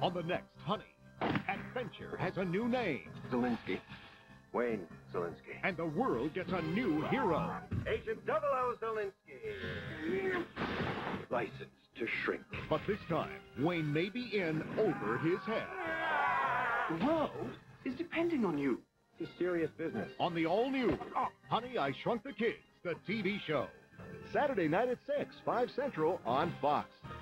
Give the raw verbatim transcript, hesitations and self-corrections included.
On the next Honey, adventure has a new name. Zelinsky. Wayne Zelinsky. And the world gets a new hero. Agent Double O Zelinsky. Licensed to shrink. But this time, Wayne may be in over his head. The world is depending on you. It's serious business. On the all-new Honey, I Shrunk the Kids, the T V show. Saturday night at six, five Central on Fox.